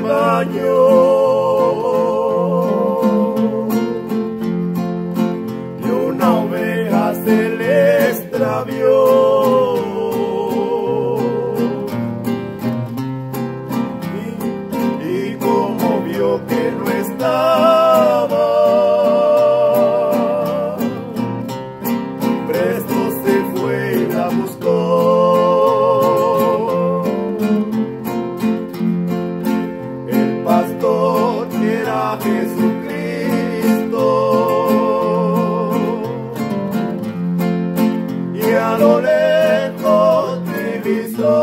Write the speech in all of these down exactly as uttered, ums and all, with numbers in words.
rebaño, y una oveja se le extravió. Y, y como vio que no estaba, presto se fue y la buscó. Pastor que era Jesucristo, y a lo lejos divisó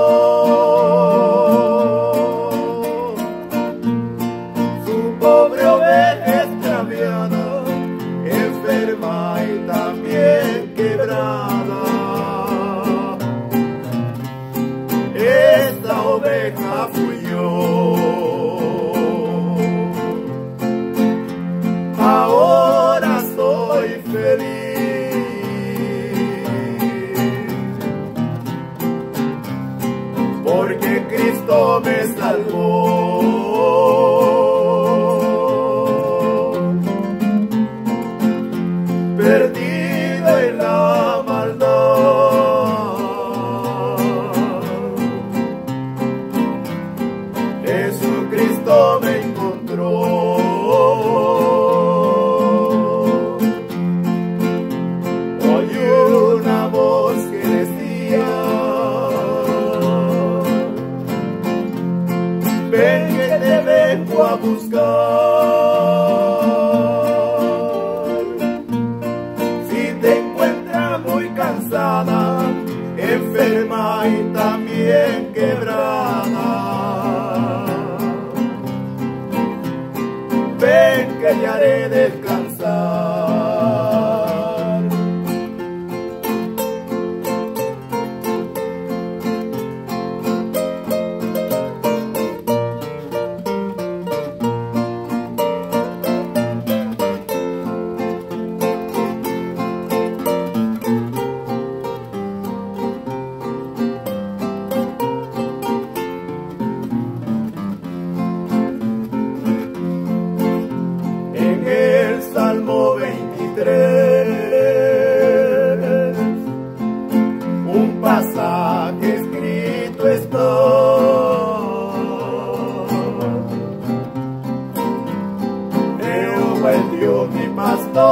su pobre oveja extraviada, enferma y también quebrada. Esta oveja fui yo. Ahora soy feliz, porque Cristo me salvó. Perdido en la maldad, Jesucristo me encontró. Ven que te vengo a buscar. Si te encuentras muy cansada, enferma y también quebrada, ven que te haré descansar. Salmo veintitrés, un pasaje escrito está: Jehová es Dios mi pastor,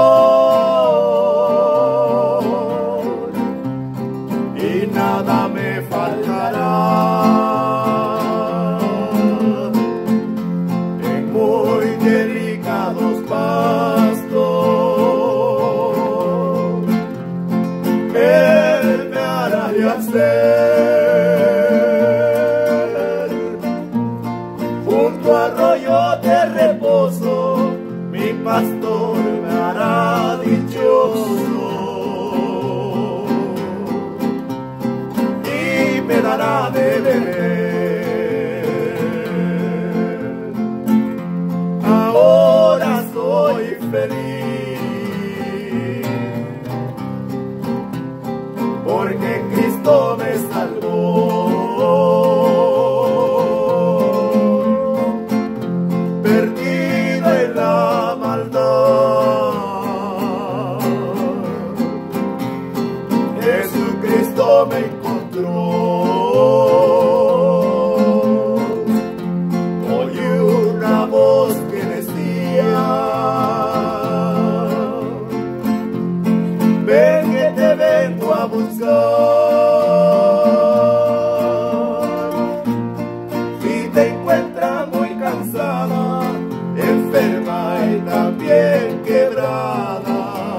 y nada me faltará. En muy delicados pastos Él me hará yacer, junto a arroyos de reposo, mi pastor me hará dichoso, y me dará de beber. Ahora soy feliz, porque Cristo me salvó. Perdido en la maldad, Jesucristo me encontró. Oí una voz que decía: ven que te vengo a buscar. Si te encuentras muy cansada, enferma y también quebrada,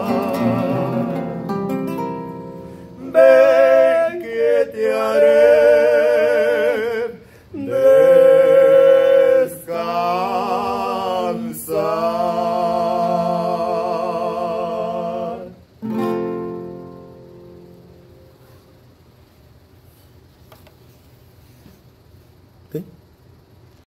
ven que te haré descansar. ¿Sí?